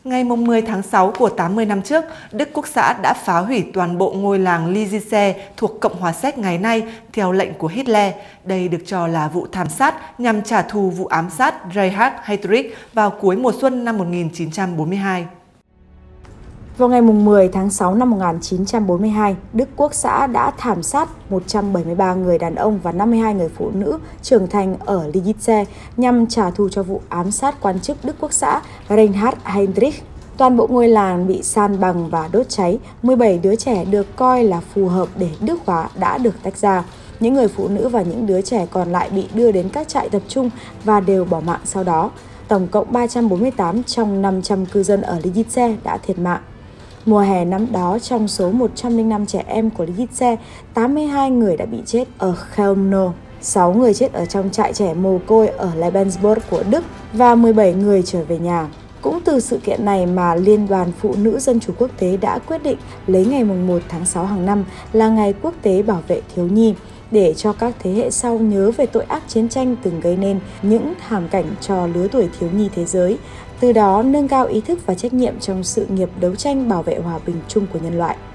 Ngày 10 tháng 6 của 80 năm trước, Đức Quốc xã đã phá hủy toàn bộ ngôi làng Lidice thuộc Cộng hòa Séc ngày nay theo lệnh của Hitler. Đây được cho là vụ thảm sát nhằm trả thù vụ ám sát Reinhard Heydrich vào cuối mùa xuân năm 1942. Vào ngày 10 tháng 6 năm 1942, Đức Quốc xã đã thảm sát 173 người đàn ông và 52 người phụ nữ trưởng thành ở Lidice nhằm trả thù cho vụ ám sát quan chức Đức Quốc xã Reinhard Heydrich. Toàn bộ ngôi làng bị san bằng và đốt cháy, 17 đứa trẻ được coi là phù hợp để Đức hóa đã được tách ra. Những người phụ nữ và những đứa trẻ còn lại bị đưa đến các trại tập trung và đều bỏ mạng sau đó. Tổng cộng 348 trong 500 cư dân ở Lidice đã thiệt mạng. Mùa hè năm đó, trong số 105 trẻ em của Lidice, 82 người đã bị chết ở Chełmno, 6 người chết ở trong trại trẻ mồ côi ở Lebensborn của Đức và 17 người trở về nhà. Cũng từ sự kiện này mà Liên đoàn Phụ nữ Dân chủ Quốc tế đã quyết định lấy ngày 1 tháng 6 hàng năm là Ngày Quốc tế Bảo vệ Thiếu nhi, để cho các thế hệ sau nhớ về tội ác chiến tranh từng gây nên những thảm cảnh cho lứa tuổi thiếu nhi thế giới, từ đó nâng cao ý thức và trách nhiệm trong sự nghiệp đấu tranh bảo vệ hòa bình chung của nhân loại.